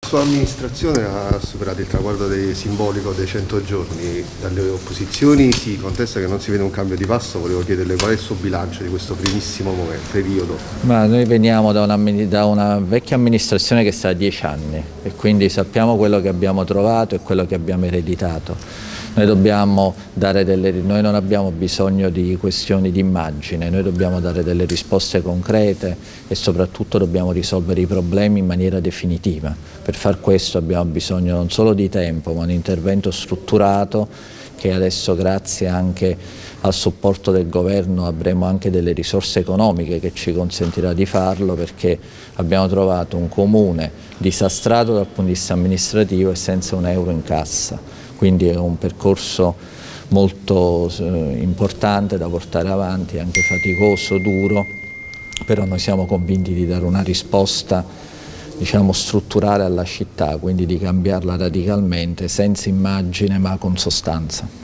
La sua amministrazione ha superato il traguardo simbolico dei 100 giorni, dalle opposizioni si contesta che non si vede un cambio di passo. Volevo chiederle qual è il suo bilancio di questo primissimo periodo. Ma noi veniamo da una vecchia amministrazione che sta a 10 anni e quindi sappiamo quello che abbiamo trovato e quello che abbiamo ereditato. Noi non abbiamo bisogno di questioni di immagine, noi dobbiamo dare delle risposte concrete e soprattutto dobbiamo risolvere i problemi in maniera definitiva. Per far questo abbiamo bisogno non solo di tempo, ma un intervento strutturato che adesso, grazie anche al supporto del governo, avremo anche delle risorse economiche che ci consentirà di farlo, perché abbiamo trovato un comune disastrato dal punto di vista amministrativo e senza un euro in cassa. Quindi è un percorso molto importante da portare avanti, anche faticoso, duro, però noi siamo convinti di dare una risposta, diciamo, strutturale alla città, quindi di cambiarla radicalmente, senza immagine ma con sostanza.